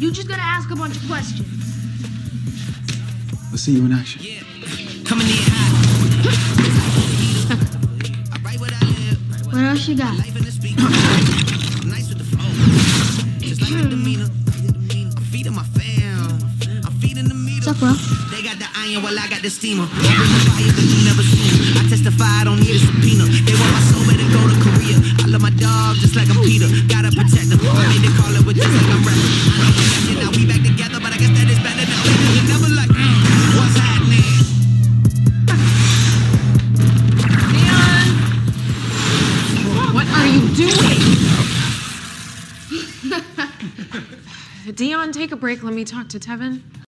You just gotta ask a bunch of questions. Let's see you in action. Coming in hot. What else you got? Nice with the flow. Just like the demeanor. I'm feeding my fam. I'm feeding the meter. What's up, bro? They got the iron while I got the steamer. I bring the fire, but you never seen. I testify, I don't need a subpoena. They want my soul, better go to Korea. I love my dog just like I'm Peter. Gotta protect them. I made the call it with just like I'm rapping. Now we back together, but I guess that is better now. You never like, what's happening? What are you doing? Dion, take a break. Let me talk to Tevin.